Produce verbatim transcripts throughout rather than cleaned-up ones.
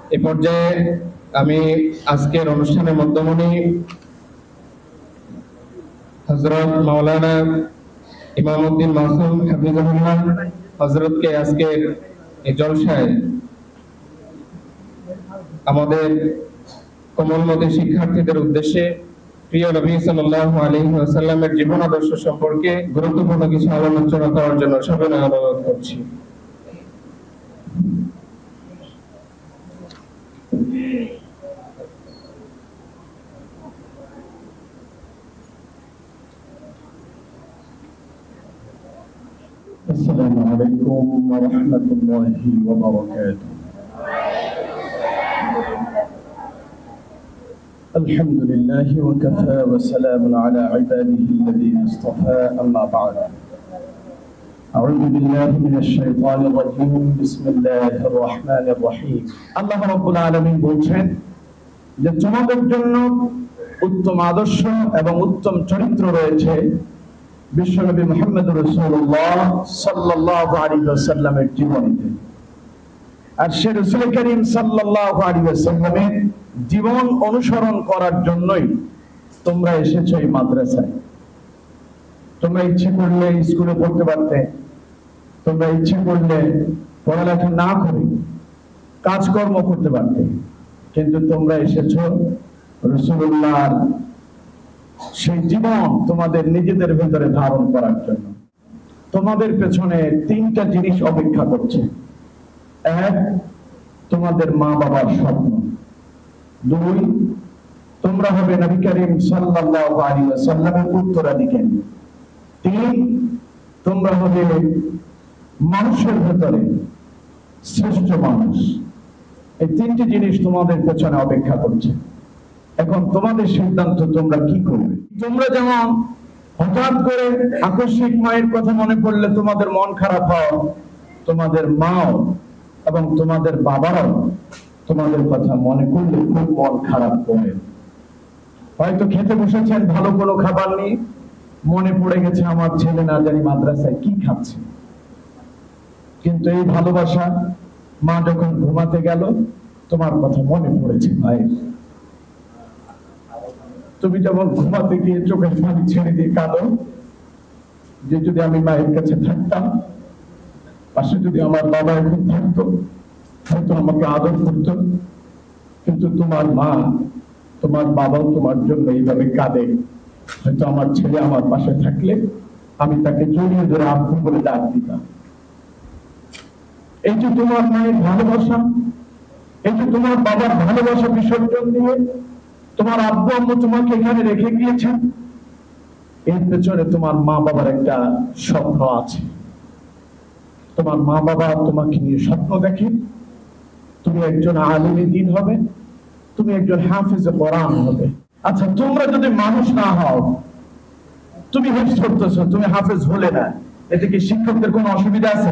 এ পর্যায়ে আমি আজকের অনুষ্ঠানের মধ্যমণি হযরত মাওলানা ইমামউদ্দিন মাসুম হাফিজাহুল্লাহ হযরতকে আজকের এই জলসায় আমাদের কোমলমতি শিক্ষার্থীদের উদ্দেশ্যে প্রিয় নবী সাল্লাল্লাহু আলাইহি ওয়াসাল্লামের জীবন আদর্শ সম্পর্কে গুরুত্বপূর্ণ কিছু আলোচনা করার জন্য সবিনয় অনুরোধ করছি। السلام عليكم ورحمة الله وبركاته. الحمد لله وكفى وسلام على عباده الذين اصطفى أما بعد. أعوذ بالله من الشيطان الرجيم بسم الله الرحمن الرحيم. আল্লাহ রাব্বুল আলামিন বলছেন যে তোমাদের জন্য উত্তম আদর্শ এবং উত্তম চরিত্র রয়েছে বিশ্বনবী মুহাম্মদ রাসূলুল্লাহ সাল্লাল্লাহু আলাইহি ওয়াসাল্লামের জীবনীতে। আর সে রাসূল করিম সাল্লাল্লাহু আলাইহি ওয়াসাল্লামের জীবন অনুসরণ করার জন্যই তোমরা এসেছো এই মাদ্রাসায়। তোমরা ইচ্ছে করলে স্কুলে পড়তে পারতে, তোমরা ইচ্ছে করলে পড়ালেখা না করে কাজকর্ম করতে পারতে, কিন্তু তোমরা এসেছো রাসূলুল্লাহর সেই জীবন তোমাদের নিজেদের ভেতরে ধারণ করার জন্য। তোমাদের পেছনে তিনটা জিনিস অপেক্ষা করছে। এক, তোমাদের মা বাবার স্বপ্ন। দুই, তোমরা হবে নবী করিম সাল্লাল্লাহু আলাইহি ওয়াসাল্লামের উত্তরাধিকারী। তিন, তোমরা হবে মানুষের ভেতরে শ্রেষ্ঠ মানুষ। এই তিনটি জিনিস তোমাদের পেছনে অপেক্ষা করছে। এখন তোমাদের সিদ্ধান্ত, তোমরা কি করবে। তোমরা যেমন হঠাৎ করে আকস্মিক মায়ের কথা মনে পড়লে তোমাদের মন খারাপ হয়, তোমাদের মাও এবং তোমাদের বাবারাও তোমাদের কথা মনে করলে খুব মন খারাপ করে। হয়তো খেতে বসেছেন ভালো কোনো খাবার নিয়ে, মনে পড়ে গেছে আমার ছেলে না জানি মাদ্রাসায় কি খাচ্ছে। কিন্তু এই ভালোবাসা মা যখন ঘুমাতে গেল তোমার কথা মনে পড়েছে ভাই। তুমি যেমন ঘুমাতে গিয়ে চোখের পানি ছেড়ে দিয়ে কাঁদো যে যদি আমি মায়ের কাছে থাকতাম, পাশে যদি আমার বাবা এখন থাকতো, হয়তো আমাকে আদর করতো। কিন্তু তোমার মা, তোমার বাবাও তোমার জন্য এইভাবে কাঁদে। হয়তো আমার ছেলে আমার পাশে থাকলে আমি তাকে জড়িয়ে ধরে আব্বু বলে ডাক দিতাম। এই যে তোমার মায়ের ভালোবাসা, এই যে তোমার বাবার ভালোবাসা বিসর্জন দিয়ে তোমার আব্বু আম্মু তোমাকে এখানে রেখে গিয়েছেন, এর পেছনে তোমার মা বাবার একটা স্বপ্ন আছে। তোমার মা বাবা তোমাকে নিয়ে স্বপ্ন দেখে তুমি একজন আলিমে দ্বীন হবে, তুমি একজন হাফেজে কোরআন হবে। আচ্ছা, তোমরা যদি মানুষ না হও, তুমি হিফজ করতেছো, তুমি হাফেজ হলে না, এতে কি শিক্ষকদের কোনো অসুবিধা আছে?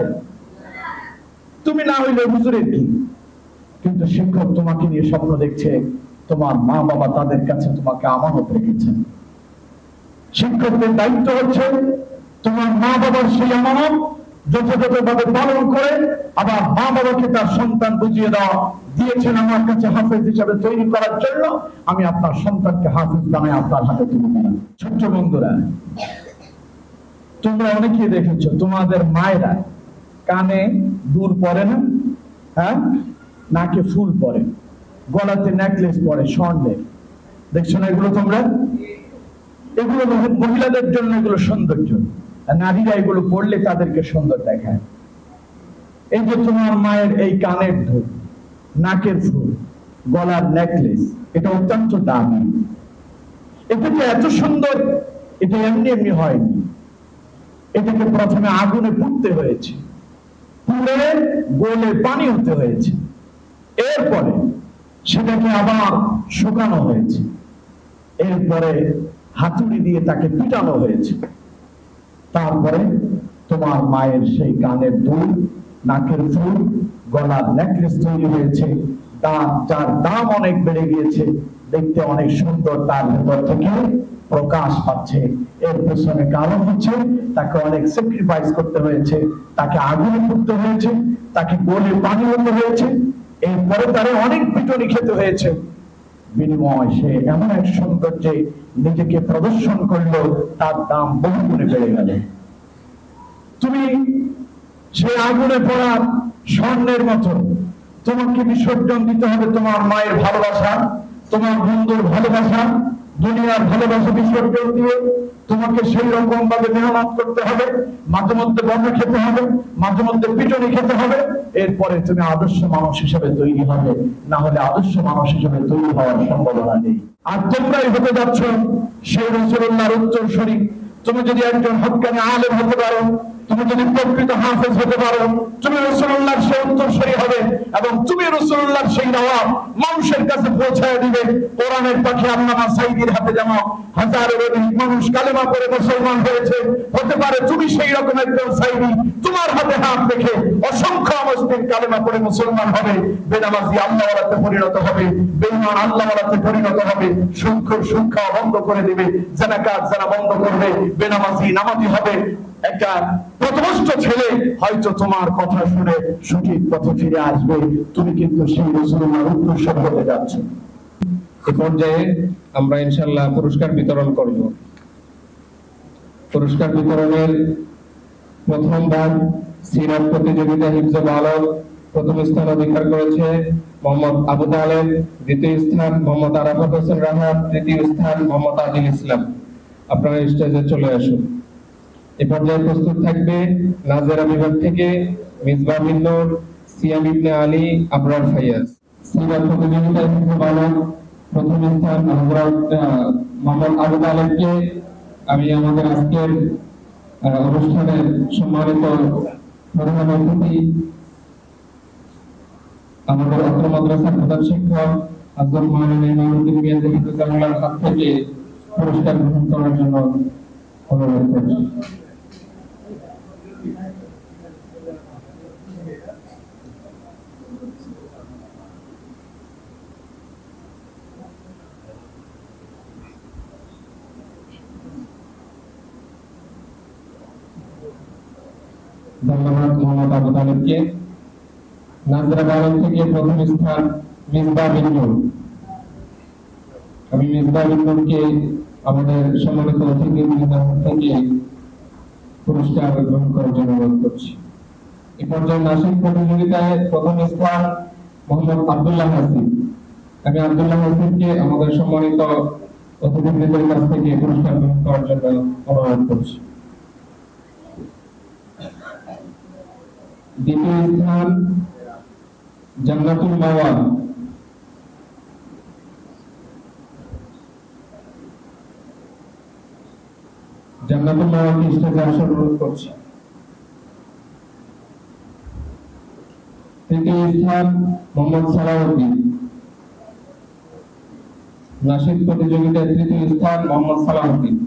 তুমি না হইলে হুজুরের কি? কিন্তু শিক্ষক তোমাকে নিয়ে স্বপ্ন দেখছে, তোমার মা বাবা তাদের কাছে তোমাকে আমানত রেখেছেন। শিক্ষকদের দায়িত্ব হচ্ছে তোমার মা বাবার সেই আমানত যথাযথভাবে পালন করে আবার মা বাবাকে তার সন্তান বুঝিয়ে দেওয়া, দিয়েছেন আমার কাছে হাফেজ হিসাবে তৈরি করার জন্য, আমি আপনার সন্তানকে হাফেজ বানায় আপনার হাতে তুলে দিলাম। ছোট্ট বন্ধুরা, তোমরা অনেকেই দেখেছো তোমাদের মায়েরা কানে দুল পরে না, হ্যাঁ, নাকে ফুল পরে, গলাতে নেকলেস পরে স্বর্ণের। দেখছো না এগুলো তোমরা? এগুলো মহিলাদের জন্য এগুলো সৌন্দর্য, নারীরা এগুলো পড়লে তাদেরকে সুন্দর দেখায়। এই যে তোমার মায়ের এই কানের দুল, নাকের ফুল, গলার নেকলেস, এটা অত্যন্ত দামি। এটা যে এত সুন্দর, এটা এমনি এমনি হয়নি। এটাকে প্রথমে আগুনে পুড়তে হয়েছে, পুড়ে গলে পানি হতে হয়েছে, এরপরে সেটাকে আবার শুকানো হয়েছে, এরপরে হাতুড়ি দিয়ে তাকে পিটানো হয়েছে। তারপরে তোমার মায়ের সেই কানের দুল, নাকের ফুল, গলার নেকলেস তৈরি হয়েছে। দাম, যার দাম অনেক বেড়ে গিয়েছে, দেখতে অনেক সুন্দর, তার ভেতর থেকে প্রকাশ পাচ্ছে। এর পেছনে কারণ হচ্ছে তাকে অনেক স্যাক্রিফাইস করতে হয়েছে, তাকে আগুনে পুড়তে হয়েছে, তাকে গলে পানি হতে হয়েছে, এরপরে তারে অনেক পিটুনি খেতে হয়েছে, বিনিময় সে এমন এক সৌন্দর্যে নিজেকে প্রদর্শন করলো, তার দাম বহু গুণে বেড়ে গেল। তুমি সে আগুনে পড়া স্বর্ণের মতো, তোমাকে বিসর্জন দিতে হবে তোমার মায়ের ভালোবাসা, তোমার বন্ধুর ভালোবাসা, দুনিয়ার ভালোবাসা বিসর্জন দিয়ে তোমাকে সেই রকম ভাবে মেহনত করতে হবে, মাঝে মধ্যে বন্ধ খেতে হবে, মাঝে মধ্যে পিটুনি খেতে হবে, এরপরে তুমি আদর্শ মানুষ হিসেবে তৈরি হবে, না হলে আদর্শ মানুষ হিসেবে তৈরি হওয়ার সম্ভাবনা নেই। আর তোমরাই হতে যাচ্ছ সেই রাসূলুল্লাহর উত্তরসূরি। তুমি যদি একজন হক্কানি আলেম হতে পারো, তুমি যদি প্রকৃত হাফেজ হতে পারো, তুমি রাসূলুল্লাহর সেই উত্তরসূরি হবে এবং তুমি রাসূলুল্লাহর সেই নওয়াব মানুষের কাছে পৌঁছায় দিবে। কোরআনের পাখি আল্লামা সাঈদীর হাতে যেমন হাজারের অধিক মানুষ কালেমা পড়ে মুসলমান হয়েছে, হতে পারে তুমি সেই রকম একজন সাঈদী, তোমার হাতে হাত রেখে অসংখ্য মুসলিম কালেমা পড়ে মুসলমান হবে, বেনামাজি আল্লাহওয়ালাতে পরিণত হবে, বেঈমান আল্লাহওয়ালাতে পরিণত হবে, সুদখোর সুদ খাওয়া বন্ধ করে দিবে, যানাকাত যারা বন্ধ করবে, বেনামাজি নামাজি হবে। একটা পথভ্রষ্ট ছেলে হয়তো তোমার কথা শুনে সঠিক পথে ফিরে আসবে, তুমি কিন্তু সেই রাসূলুল্লাহর উত্তরসূরি হতে যাচ্ছ। এ পর্যায়ে আমরা ইনশাআল্লাহ পুরস্কার বিতরণ করব। পুরস্কার বিতরণের প্রথম ভাগ সিরাত প্রতিযোগিতা হিফজুল আলম, প্রথম স্থান অধিকার করেছে মোহাম্মদ আবু তালেব, দ্বিতীয় স্থান মোহাম্মদ আরাফাত হোসেন রাহাত, তৃতীয় স্থান মোহাম্মদ আদিল ইসলাম। আপনারা স্টেজে চলে আসুন। এ পর্যায়ে প্রস্তুত থাকবে নাজেরা বিভাগ থেকে মিসবাহ বিন নূর, সিয়াম ইবনে আলী, আবরার ফাইয়াজ। সিরাত প্রতিযোগিতায় হিফজুল আলম প্রথম স্থান হযরত মোহাম্মদ আবু তালেবকে আমি আমাদের আজকের অনুষ্ঠানের সম্মানিত প্রধান অতিথি, আমাদের অত্র মাদ্রাসার প্রধান শিক্ষক হযরত মাওলানা ইমামউদ্দিন মিয়াজি হাফিজাহুল্লাহর হাত থেকে পুরস্কার গ্রহণ করার জন্য অনুরোধ করছি। ধন্যবাদ মোহাম্মদ আবু তালেবকে। নাজরা বাগান থেকে প্রথম স্থান মিসবাহ বিন নূর। আমি মিসবাহ বিন নূরকে আমাদের সম্মানিত অতিথিবৃন্দের হাত থেকে পুরস্কার গ্রহণ করার জন্য অনুরোধ করছি। এ পর্যায়ে নাসিক প্রতিযোগিতায় প্রথম স্থান মোহাম্মদ আব্দুল্লাহ হাসিব। আমি আব্দুল্লাহ হাসিবকে আমাদের সম্মানিত অতিথিবৃন্দের কাছ থেকে পুরস্কার গ্রহণ করার জন্য অনুরোধ করছি। দ্বিতীয় স্থান জান্নাতুল মাওয়া। জান্নাতুল মাওয়াকে স্টেজে আসার অনুরোধ করছি। তৃতীয় স্থান মোহাম্মদ সালাউদ্দিন। নাশিদ প্রতিযোগিতায় তৃতীয় স্থান মোহাম্মদ সালাউদ্দিন।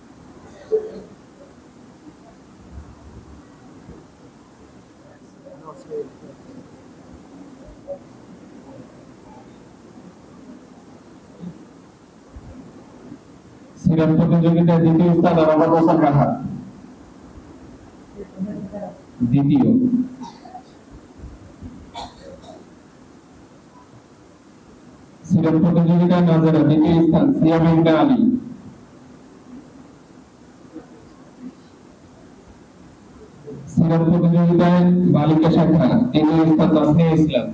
সিরাত প্রতিযোগিতায় দ্বিতীয় স্থান আরাফাত হোসেন রাহাত। দ্বিতীয়। সিরাত প্রতিযোগিতায় নাজেরা দ্বিতীয় স্থান সিয়াম ইবনে আলী। সিরাত প্রতিযোগিতায় বালিকা শাখা তৃতীয় স্থান তাসনিয়া ইসলাম।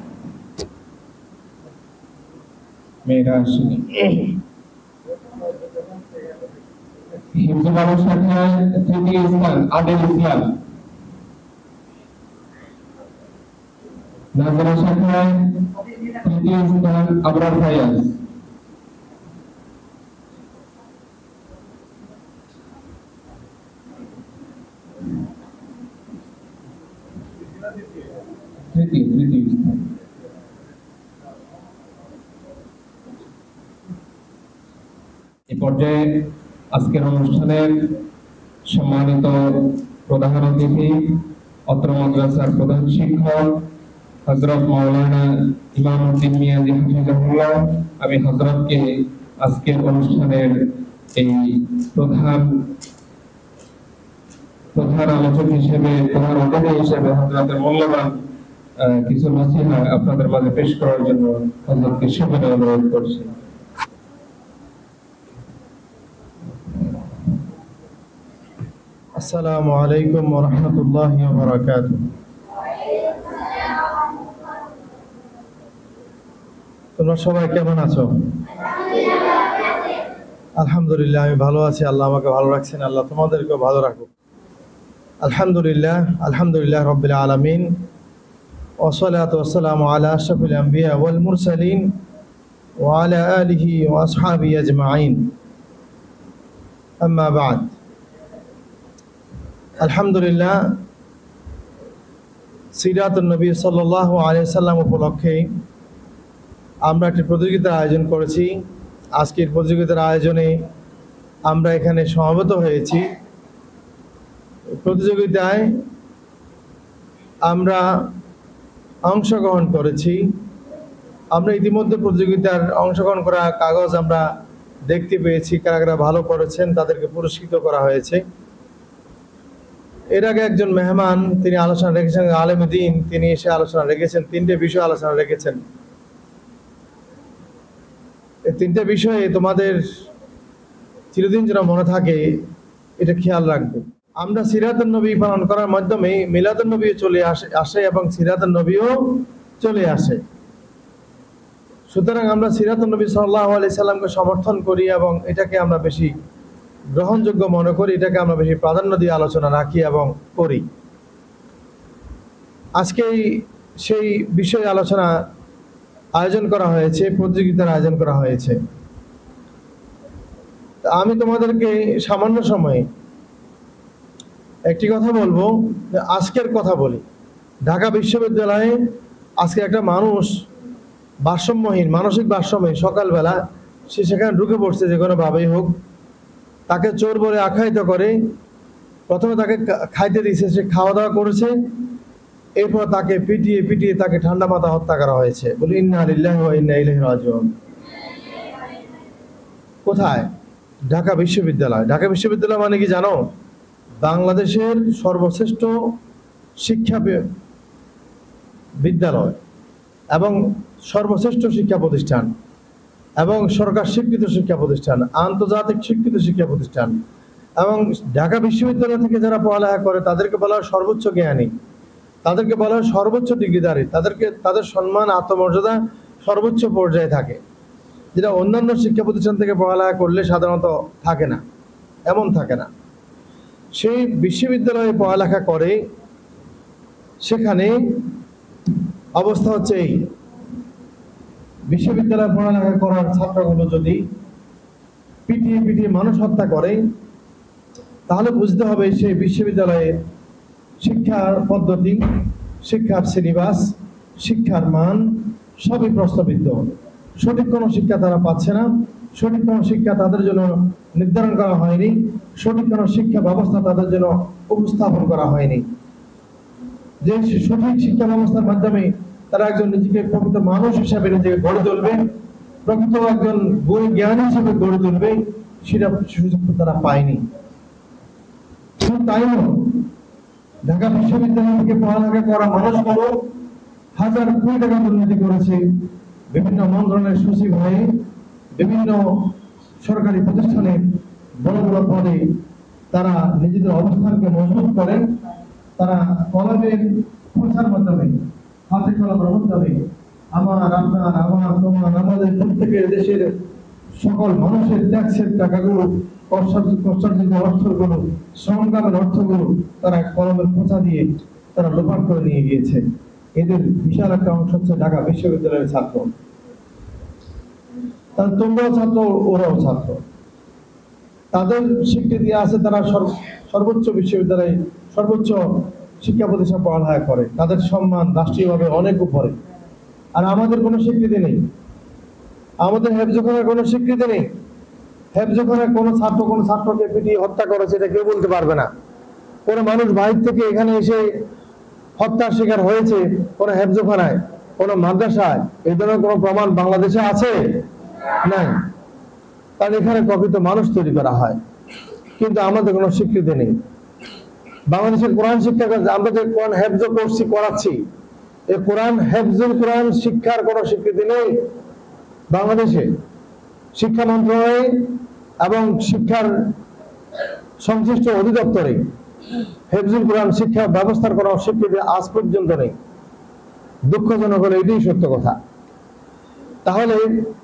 মেয়েরা আসেনি। হিফজুল আলম শাখায় তৃতীয় স্থান আদিল ইসলাম। নাজরা শাখায় তৃতীয় স্থান আবরার ফাইয়াজ। তৃতীয় তৃতীয় স্থান। এ পর্যায়ে আজকের অনুষ্ঠানের সম্মানিত প্রধান অতিথি অত্র মাদ্রাসার প্রধান শিক্ষক হযরত মাওলানা ইমামউদ্দিন মিয়াজি হাফিজাহুল্লাহ, আমি হযরতকে আজকের অনুষ্ঠানের এই প্রধান প্রধান আলোচক হিসেবে, প্রধান অতিথি হিসেবে হযরতের মূল্যবান আহ, কিছু নসিহা আপনাদের মাঝে পেশ করার জন্য হযরতকে সামনে অনুরোধ করছি। আসসালামু আলাইকুম ওয়া রাহমাতুল্লাহি ওয়া বারাকাতুহু। তোমরা সবাই কেমন আছো? আলহামদুলিল্লাহ, আমি ভালো আছি। আল্লাহ আমাকে ভালো রাখছেন, আল্লাহ তোমাদেরকেও ভালো রাখুক। আলহামদুলিল্লাহ, আলহামদুলিল্লাহ রাব্বিল আলামিন, ওয়া সলাতু ওয়া সালামু আলা আশরাফিল আম্বিয়া ওয়াল মুরসালিন ওয়া আলা আলিহি ওয়া আসহাবিহি আজমাইন। আম্মা বা'দ। আলহামদুলিল্লাহ, সিরাতুন নবী সাল্লাল্লাহু আলাইহি সাল্লাম উপলক্ষে আমরা একটি প্রতিযোগিতার আয়োজন করেছি। আজকের প্রতিযোগিতার আয়োজনে আমরা এখানে সমবেত হয়েছি। প্রতিযোগিতায় আমরা অংশগ্রহণ করেছি। আমরা ইতিমধ্যে প্রতিযোগিতার অংশগ্রহণ করা কাগজ আমরা দেখতে পেয়েছি। কারা কারা ভালো করেছেন তাদেরকে পুরস্কৃত করা হয়েছে। এর আগে একজন মেহমান তিনি আলোচনা রেখেছেন, আলেমে দ্বীন, তিনি এসে আলোচনা রেখেছেন, তিনটে বিষয় আলোচনা রেখেছেন। এই তিনটে বিষয়ে তোমাদের চিরদিন যেন মনে থাকে, এটা খেয়াল রাখবে। আমরা সিরাতুন নবী পালন করার মাধ্যমে মিলাদুন নবীও চলে আসে আসে এবং সিরাতুন নবীও চলে আসে। সুতরাং আমরা সিরাতুন নবী সাল্লাল্লাহু আলাইহি সাল্লামকে সমর্থন করি এবং এটাকে আমরা বেশি গ্রহণযোগ্য মনে করি, এটাকে আমরা বেশি প্রাধান্য দিয়ে আলোচনা রাখি এবং করি। আজকে সেই বিষয়ে আলোচনা আয়োজন করা হয়েছে, প্রতিযোগিতার আয়োজন করা হয়েছে। আমি তোমাদেরকে সামান্য সময়ে একটি কথা বলবো, আজকের কথা বলি। ঢাকা বিশ্ববিদ্যালয়ে আজকে একটা মানুষ ভারসাম্যহীন, মানসিক ভারসাম্যহীন, সকালবেলা সে সেখানে ঢুকে পড়ছে, যে কোনোভাবেই হোক তাকে চোর বলে আখ্যায়িত করে। প্রথমে তাকে খাইতে দিয়েছে, সে খাওয়া দাওয়া করেছে, এরপর তাকে পিটিয়ে পিটিয়ে তাকে ঠান্ডা মাথা হত্যা করা হয়েছে। বলি ইন্না লিল্লাহি ওয়া ইন্না ইলাইহি রাজিউন। কোথায়? ঢাকা বিশ্ববিদ্যালয়। ঢাকা বিশ্ববিদ্যালয় মানে কি জানো? বাংলাদেশের সর্বশ্রেষ্ঠ শিক্ষা বিদ্যালয় এবং সর্বশ্রেষ্ঠ শিক্ষা প্রতিষ্ঠান এবং সরকার স্বীকৃত শিক্ষা প্রতিষ্ঠান, আন্তর্জাতিক স্বীকৃত শিক্ষা প্রতিষ্ঠান। এবং ঢাকা বিশ্ববিদ্যালয় থেকে যারা পড়ালেখা করে তাদেরকে বলা হয় সর্বোচ্চ জ্ঞানী, তাদেরকে বলা হয় সর্বোচ্চ ডিগ্রিধারী, তাদেরকে তাদের সম্মান আত্মমর্যাদা সর্বোচ্চ পর্যায়ে থাকে, যেটা অন্যান্য শিক্ষা প্রতিষ্ঠান থেকে পড়ালেখা করলে সাধারণত থাকে না, এমন থাকে না। সেই বিশ্ববিদ্যালয়ে পড়ালেখা করে, সেখানে অবস্থা হচ্ছে এই, বিশ্ববিদ্যালয়ে পড়ালেখা করার ছাত্রগুলো যদি পিটিয়ে পিটিয়ে মানুষ হত্যা করে, তাহলে বুঝতে হবে সেই বিশ্ববিদ্যালয়ে শিক্ষার পদ্ধতি, শিক্ষার সিলেবাস, শিক্ষার মান সবই প্রশ্নবিদ্ধ। সঠিক কোনো শিক্ষা তারা পাচ্ছে না, সঠিক কোনো শিক্ষা তাদের জন্য নির্ধারণ করা হয়নি, সঠিক কোনো শিক্ষা ব্যবস্থা তাদের জন্য উপস্থাপন করা হয়নি। যে সঠিক শিক্ষা ব্যবস্থার মাধ্যমে তারা একজন নিজেকে প্রকৃত মানুষ হিসাবে নিজেকে গড়ে তুলবে, প্রকৃত একজন গুণী জ্ঞানী হিসেবে গড়ে তুলবে, সেটা সুযোগ তারা পায়নি। শুধু তাই নয়, ঢাকা বিশ্ববিদ্যালয় থেকে পড়ালেখা করা মানুষগুলো হাজার কোটি টাকা দুর্নীতি করেছে। বিভিন্ন মন্ত্রণালয়ের সচিব হয়ে, বিভিন্ন সরকারি প্রতিষ্ঠানে বড় বড় পদে তারা নিজেদের অবস্থানকে মজবুত করেন। তারা কলমের প্রচার মাধ্যমে, হাতে কলমের মাধ্যমে আমার, আপনার, আমার, তোমার, আমাদের প্রত্যেকের দেশের সকল মানুষের ট্যাক্সের টাকাগুলো, কষ্টার্জিত অর্থগুলো, শ্রমকামের অর্থগুলো তারা কলমের প্রচার দিয়ে তারা লোপাট করে নিয়ে গিয়েছে। এদের বিশাল একটা অংশ হচ্ছে ঢাকা বিশ্ববিদ্যালয়ের ছাত্র। তাহলে তোমরাও ছাত্র, ওরাও ছাত্র। তাদের স্বীকৃতি আছে, তারা সর্বোচ্চ বিশ্ববিদ্যালয়ে সর্বোচ্চ শিক্ষা প্রতিষ্ঠান পড়ালেখা করে, তাদের সম্মান রাষ্ট্রীয়ভাবে অনেক উপরে। আর আমাদের কোনো স্বীকৃতি নেই, আমাদের হেফজখানার কোনো স্বীকৃতি নেই। হেফজখানায় কোনো ছাত্র কোনো ছাত্রকে পিটিয়ে হত্যা করেছে এটা কেউ বলতে পারবে না। কোনো মানুষ বাইরে থেকে এখানে এসে হত্যার শিকার হয়েছে কোনো হেফজখানায়, কোনো মাদ্রাসায়, এই ধরনের কোনো প্রমাণ বাংলাদেশে আছে? নাই। কারণ এখানে প্রকৃত মানুষ তৈরি করা হয়, কিন্তু আমাদের কোনো স্বীকৃতি নেই। বাংলাদেশের কোরআন শিক্ষা, আমরা যে কোরআন হেফজ করছি, করাচ্ছি, এই কোরআন হেফজুল কোরআন শিক্ষার কোনো স্বীকৃতি নেই বাংলাদেশে। শিক্ষা মন্ত্রণালয় এবং শিক্ষার সংশ্লিষ্ট অধিদপ্তরে হেফজুল কোরআন শিক্ষা ব্যবস্থার কোনো স্বীকৃতি আজ পর্যন্ত নেই। দুঃখজনক হলে এটাই সত্য কথা। তাহলে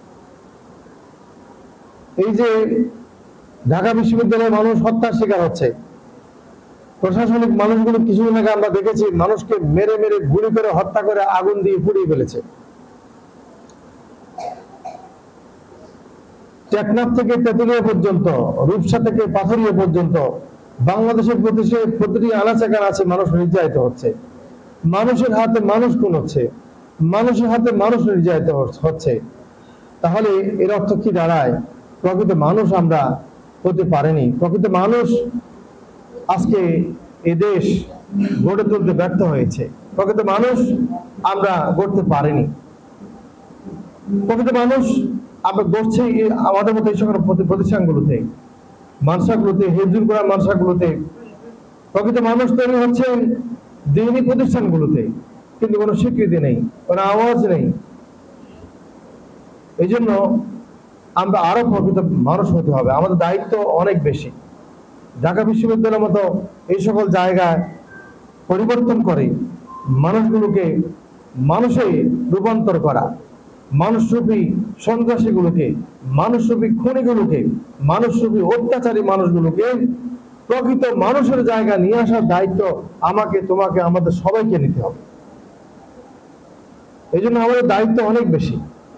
এই যে ঢাকা বিশ্ববিদ্যালয়ে মানুষ হত্যার শিকার হচ্ছে, প্রশাসনিক মানুষগুলো কিছুদিন আগে আমরা দেখেছি মানুষকে মেরে মেরে গুলি করে হত্যা করে আগুন দিয়ে পুড়িয়ে ফেলেছে। টেকনাফ থেকে তেতুলিয়া পর্যন্ত, রূপসা থেকে পাথরিয়া পর্যন্ত বাংলাদেশের প্রতিটি আনাচে কানাচে মানুষ নির্যাতিত হচ্ছে, মানুষের হাতে মানুষ খুন হচ্ছে, মানুষের হাতে মানুষ নির্যাতিত হচ্ছে। তাহলে এর অর্থ কি দাঁড়ায়? প্রকৃত মানুষ আমরা হতে পারেনি। প্রকৃত মানুষ আজকে এ দেশ গড়ে তুলতে ব্যর্থ হয়েছে। প্রকৃত মানুষ আমরা গড়তে পারিনি। প্রকৃত মানুষ আমরা গড়ছি আমাদের মতো এই সকল প্রতিষ্ঠানগুলোতে, মাদ্রাসাগুলোতে, হেফজুল কোরআন মাদ্রাসাগুলোতে। প্রকৃত মানুষ তৈরি হচ্ছে দ্বীনি প্রতিষ্ঠানগুলোতে, কিন্তু কোনো স্বীকৃতি নেই, কোনো আওয়াজ নেই। এই জন্য আমরা আরো প্রকৃত মানুষ হতে হবে। আমাদের দায়িত্ব অনেক বেশি। ঢাকা বিশ্ববিদ্যালয়ের মতো এই সকল জায়গায় পরিবর্তন করে মানুষগুলোকে মানুষে রূপান্তর করা, মানুষরূপী সন্ত্রাসীগুলোকে, মানুষরূপী খুনিগুলোকে, মানুষরূপী অত্যাচারী মানুষগুলোকে প্রকৃত মানুষের জায়গা নিয়ে আসার দায়িত্ব আমাকে, তোমাকে, আমাদের সবাইকে নিতে হবে। এই জন্য আমাদের দায়িত্ব অনেক বেশি।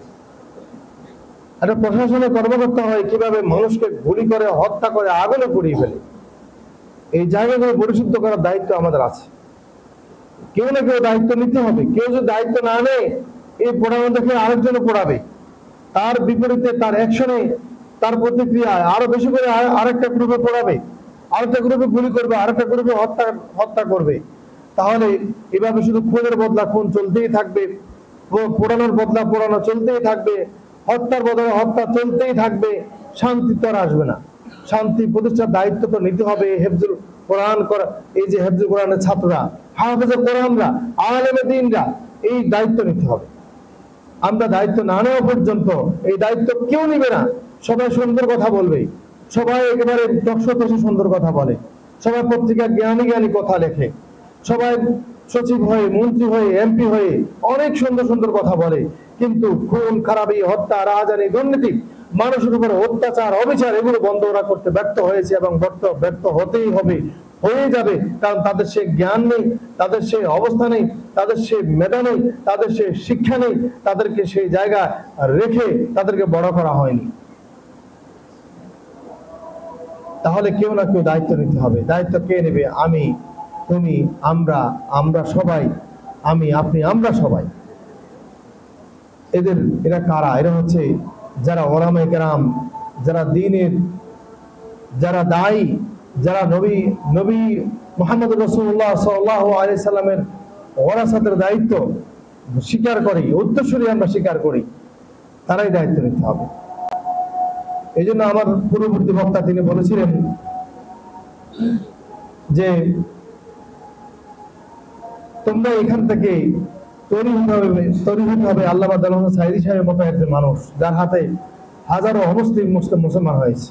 একটা প্রশাসনের কর্মকর্তা হয় কিভাবে মানুষকে গুলি করে, হত্যা করে, আগুনে পুড়িয়ে ফেলে, এই জায়গাগুলো পরিশুদ্ধ করার দায়িত্ব আমাদের আছে। কেউ না কেউ দায়িত্ব নিতে হবে। কেউ যদি দায়িত্ব না নেয়, এই পড়ানো দেখে আরেকজনে পড়াবে, তার বিপরীতে, তার অ্যাকশনে, তার প্রতিক্রিয়ায় আরো বেশি করে আরেকটা গ্রুপে পড়াবে, আরেকটা গ্রুপে গুলি করবে, আরেকটা গ্রুপে হত্যা হত্যা করবে। তাহলে এভাবে শুধু খুনের বদলা খুন চলতেই থাকবে, পোড়ানোর বদলা পোড়ানো চলতেই থাকবে, হত্যার বদলে হত্যা চলতেই থাকবে। শান্তি তো আর আসবে না। শান্তি প্রতিষ্ঠার দায়িত্ব তো নিতে হবে হেফজুল কোরআন করা, এই যে হেফজুল কোরআনের ছাত্ররা, হাফেজে কোরআনরা, আলেমে দ্বীনরা, এই দায়িত্ব নিতে হবে। আমরা দায়িত্ব না নেওয়া পর্যন্ত এই দায়িত্ব কেউ নিবে না। সবাই সুন্দর কথা বলবে, সবাই একেবারে টকশো সুন্দর কথা বলে, সবাই পত্রিকা জ্ঞানী জ্ঞানী কথা লেখে, সবাই সচিব হয়ে, মন্ত্রী হয়ে, এমপি হয়ে অনেক সুন্দর সুন্দর কথা বলে, কিন্তু খুন খারাপি, হত্যা, রাহাজানি, দুর্নীতি, মানুষের উপরে অত্যাচার, অবিচার, এগুলো বন্ধ ওরা করতে ব্যর্থ হয়েছে এবং ব্যর্থ হতেই হবে, হয়ে যাবে। কারণ তাদের সে জ্ঞান নেই, তাদের সে অবস্থা নেই, তাদের সে মেধা নেই, তাদের সে শিক্ষা নেই, তাদেরকে সেই জায়গা রেখে তাদেরকে বড় করা হয়নি। তাহলে কেউ না কেউ দায়িত্ব নিতে হবে। দায়িত্ব কে নেবে? আমি, তুমি, আমরা, আমরা সবাই, আমি, আপনি, আমরা সবাই। এদের এরা কারা? এরা হচ্ছে যারা ওলামায়ে কেরাম, যারা দ্বীনের, যারা দায়ী, যারা নবী নবী মুহাম্মদ রাসূলুল্লাহ সাল্লাল্লাহু আলাইহি সাল্লামের ওয়ারাসাতের দায়িত্ব স্বীকার করি, উত্তরসূরি আমরা স্বীকার করি, তারাই দায়িত্ব নিতে হবে। এই জন্য আমার পূর্ববর্তী বক্তা তিনি বলেছিলেন যে তোমরা এখান থেকে তৈরি হতে হবে, তৈরি হতে হবে আল্লামা দেলোয়ার হোসেন সাঈদী সাহেবের মতো একজন মানুষ, যার হাতে হাজারো অমুসলিম মুসলিম মুসলমান হয়েছে।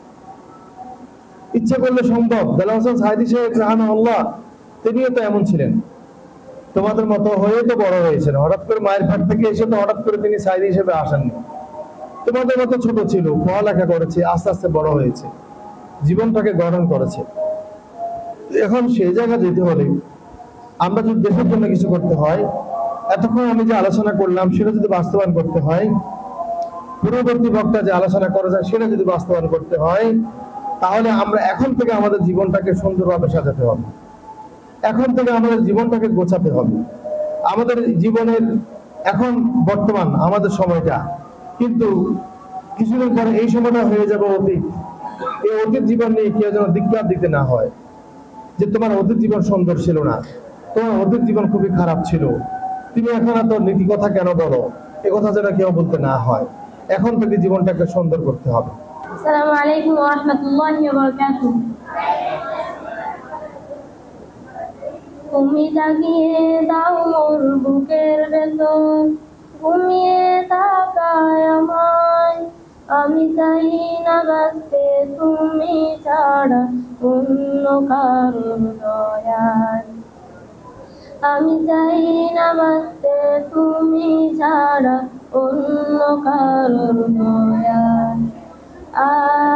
ইচ্ছে করলে সম্ভব। দেলোয়ার হোসেন সাঈদী সাহেব রাহিমাহুল্লাহ তিনিও তো এমন ছিলেন, তোমাদের মতো হয়ে তো বড় হয়েছেন। হঠাৎ করে মায়ের পেট থেকে এসে তো হঠাৎ করে তিনি সাঈদী হিসেবে আসেননি। তোমাদের মতো ছোট ছিল, পড়ালেখা করেছে, আস্তে আস্তে বড় হয়েছে, জীবনটাকে গঠন করেছে। এখন সেই জায়গা যেতে হলে আমরা যদি দেশের জন্য কিছু করতে হয়, এতক্ষণ আমি যে আলোচনা করলাম সেটা যদি বাস্তবায়ন করতে হয়, পূর্ববর্তী বক্তা যে আলোচনা করা যায় সেটা যদি বাস্তবায়ন করতে হয়, তাহলে আমরা এখন থেকে আমাদের জীবনটাকে সুন্দরভাবে সাজাতে হবে। এখন থেকে আমাদের জীবনটাকে গোছাতে হবে। আমাদের জীবনের এখন বর্তমান আমাদের সময়টা, কিন্তু কিছুদিন পরে এই সময়টা হয়ে যাবে অতীত। এই অতীত জীবন নিয়ে কেউ যেন ধিক্কার দিতে না হয় যে তোমার অতীত জীবন সুন্দর ছিল না, তোমার অতীত জীবন খুবই খারাপ ছিল, তুমি এখন এত নীতি কথা কেন বলো, এ কথা যেন কেউ বলতে না হয়। এখন থেকে জীবনটাকে সুন্দর করতে হবে। আসসালামু আলাইকুম ওয়া রাহমাতুল্লাহি ওয়া বারাকাতুহু। তুমি জাগিয়ে দাও মোর বুকের ভেতর, ঘুমিয়ে থাকায় আমায়। আমি চাই না বাঁচতে তুমি ছাড়া অন্য কারোর দয়ায়। আমি চাই না বাঁচতে তুমি ছাড়া অন্য কারোর দয়ায়। আ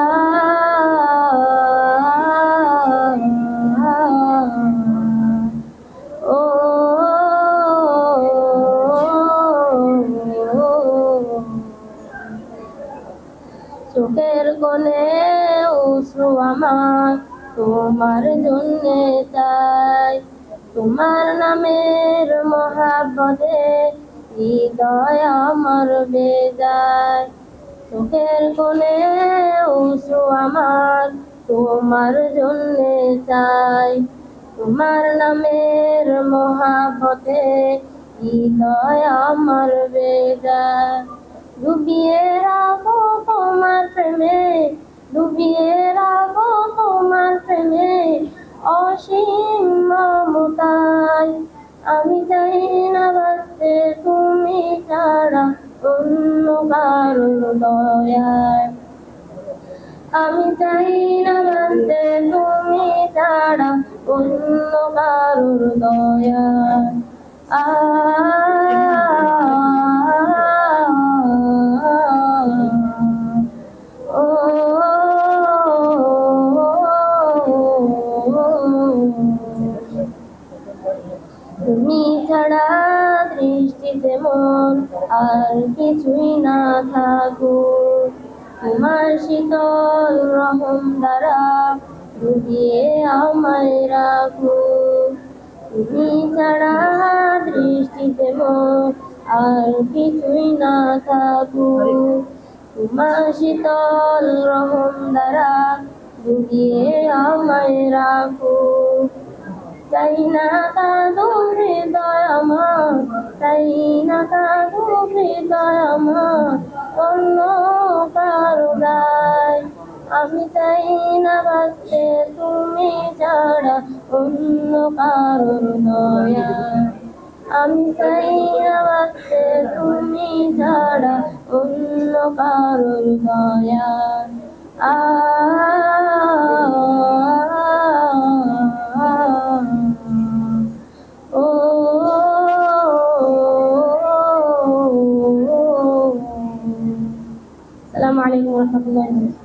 ও চোখের কোণে অশ্রু আমার তোমার জন্যে চাই, তোমার নামের মহাব্বতে হৃদয় আমার বেজায়। চোখের কোণে অশ্রু আমার তোমার জন্যে চাই, তোমার নামের মহাব্বতে হৃদয় আমার বেজায়। ডুবিয়ে রাখো তোমার প্রেমে, ডুবিয়ে রাখো তোমার প্রেমে অসীম মমতায়। আমি চাই না বাঁচতে তুমি ছাড়া অন্য কারোর দয়ায়। আমি চাই না বাঁচতে তুমি ছাড়া অন্য কারোর দয়ায়। আ ও তুমি ছাড়া দৃষ্টিতে মন আর কিছুই না থাকুক, তোমার শীতল রহম দ্বারা ডুবিয়ে আমায় রাখুক। তুমি ছাড়া দৃষ্টিতে মন আর কিছুই না থাকুক, তোমার শীতল রহম দ্বারা ডুবিয়ে আমায় রাখুক। চাই না কাঁদো হৃদয় আমার, চাই না কাঁদো হৃদয় আমার অন্য কারো দায়। আমি চাই না বাঁচতে তুমি ছাড়া অন্য কারোর দয়ায়। আমি চাই না বাঁচতে তুমি ছাড়া অন্য কারোর দয়ায়। আ ও আসসালামু আলাইকুম ওয়া রাহমাতুল্লাহি ওয়া বারাকাতুহু।